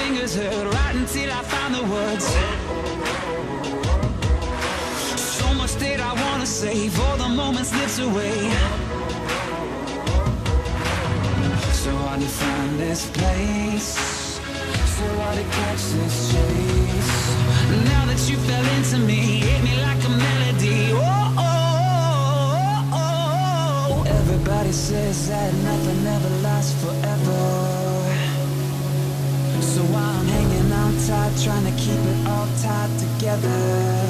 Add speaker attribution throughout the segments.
Speaker 1: fingers hurt right until I find the words. So much that I wanna say, for the moment slips away. So hard to find this place, so hard to catch this chase. Now that you fell into me, hit me like a melody. Oh, oh, oh, oh. Everybody says that nothing ever lasts forever, so I'm hanging on tight, trying to keep it all tied together.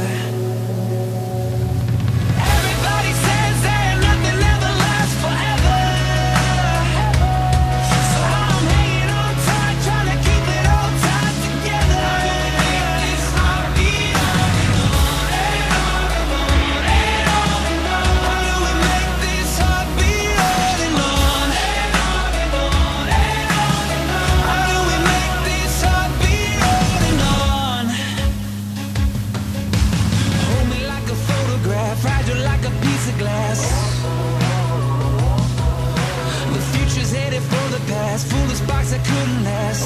Speaker 1: Everybody says that nothing ever lasts forever, so I'm hanging on tight, trying to keep it all tied together. This heartbeat on and on and on and on and on and on. How do we make this heartbeat on and on and on and on and on and on? How do we make this heartbeat on and on? Hold me like a photograph, fragile like a piece of glass. The future's headed for the past, full of sparks that couldn't last.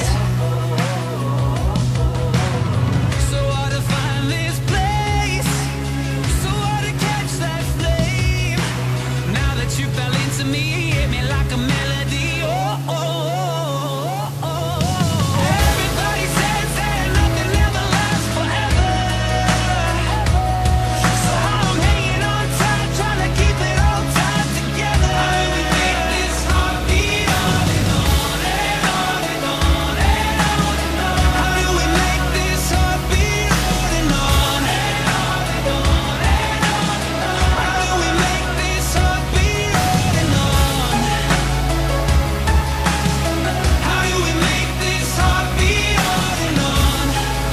Speaker 1: So hard to find this place, so hard to catch that flame. Now that you fell into me, hit me like a melody. Oh, oh, oh, oh, oh. Everybody says that nothing ever lasts forever, so I'm hanging on tight, trying to keep it all tied together. How do we make this heartbeat on and on and on and on and on and on? How do we make this heartbeat on and on and on and on and on and on? How do we make this heartbeat on and on? How do we make this heartbeat on and on?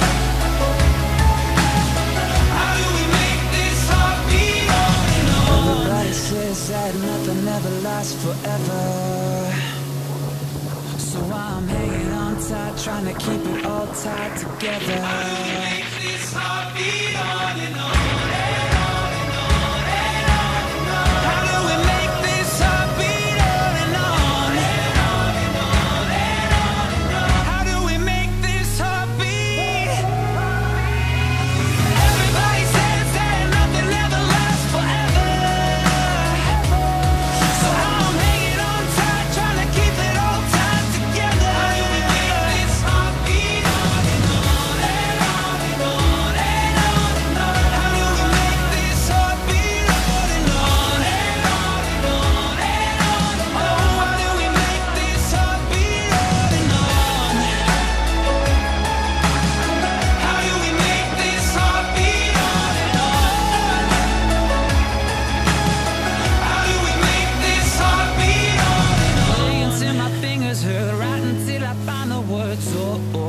Speaker 1: How do we make this heartbeat on and on? Everybody says that nothing ever lasts forever, so I'm hanging on tight, trying to keep it all tied together. How do we make this heartbeat on and on and on and on and on and on? How do we make this heartbeat on and on and on and on and on and on? How do we make this heartbeat? Everybody says that nothing ever lasts forever, so I'm hanging on tight, trying to keep it all tied together. How do we make this heartbeat on and on and on and on and on and on? How do we make this heartbeat on and on and on and on and on and on? How do we make this heartbeat on and on? How do we make this heartbeat on and on? How do we make this heartbeat on and on? Play until my fingers hurt, right until I find the words. Oh, oh.